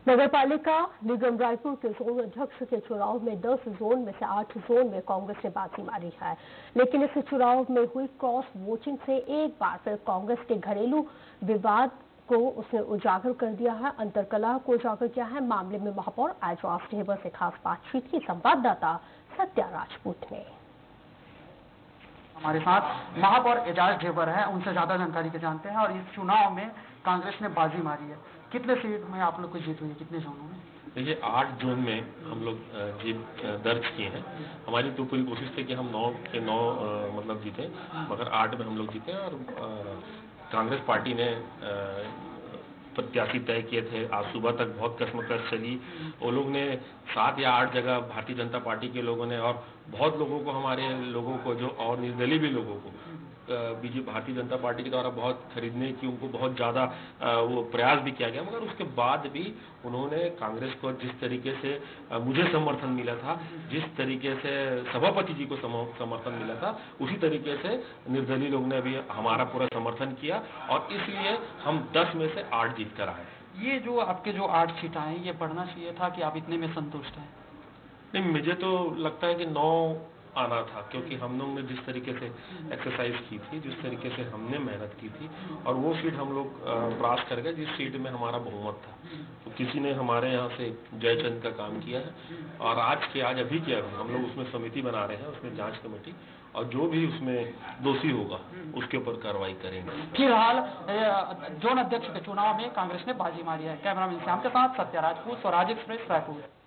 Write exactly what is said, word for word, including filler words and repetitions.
नगर पालिका निगम रायपुर के जोन अध्यक्ष के चुनाव में दस जोन में से आठ जोन में कांग्रेस ने बाजी मारी है, लेकिन इस चुनाव में हुई क्रॉस वोटिंग से एक बार फिर कांग्रेस के घरेलू विवाद को उसने उजागर कर दिया है, अंतरकलह को उजागर किया है। मामले में महापौर एजाज ढेबर से खास बातचीत की संवाददाता सत्या राजपूत ने। हमारे साथ महापौर एजाज ढेबर है, उनसे ज्यादा जानकारी के जानते हैं। और इस चुनाव में कांग्रेस ने बाजी मारी है, कितने सीट में आप लोग को जीत हुई है, कितने जोनों में? देखिए, आठ जोन में हम लोग जीत दर्ज किए हैं। हमारी तो पूरी कोशिश थी कि हम नौ के नौ मतलब जीते, मगर आठ में हम लोग जीते। और कांग्रेस पार्टी ने प्रत्याशी तय किए थे। आज सुबह तक बहुत कश्मकश चली। वो लोग ने सात या आठ जगह भारतीय जनता पार्टी के लोगों ने और बहुत लोगों को, हमारे लोगों को जो और निर्दलीय भी लोगों को बीजेपी भारतीय जनता पार्टी के द्वारा बहुत खरीदने की उनको बहुत ज़्यादा वो प्रयास भी किया गया, मगर उसके बाद भी उन्होंने कांग्रेस को जिस तरीके से मुझे समर्थन मिला था, जिस तरीके से सभापति जी को समर्थन मिला था, उसी तरीके से निर्दलीय लोग ने भी हमारा पूरा समर्थन किया और इसलिए हम दस में से आठ जीत कर आए। ये जो आपके जो आठ सीट आए, ये बढ़ना चाहिए था कि आप इतने में संतुष्ट हैं? नहीं, मुझे तो लगता है कि नौ आना था, क्योंकि हम लोग ने जिस तरीके से एक्सरसाइज की थी, जिस तरीके से हमने मेहनत की थी, और वो सीट हम लोग पास कर गए जिस सीट में हमारा बहुमत था। तो किसी ने हमारे यहाँ से जयचंद का काम किया है और आज के आज अभी के अभी हम लोग उसमें समिति बना रहे हैं, उसमें जांच कमेटी, और जो भी उसमें दोषी होगा उसके ऊपर कार्रवाई करेंगे। फिलहाल जोन अध्यक्ष के चुनाव में कांग्रेस ने बाजी मारी है। कैमरामैन श्याम के साथ सत्या राजपूत, स्वराज एक्सप्रेस, रायपुर।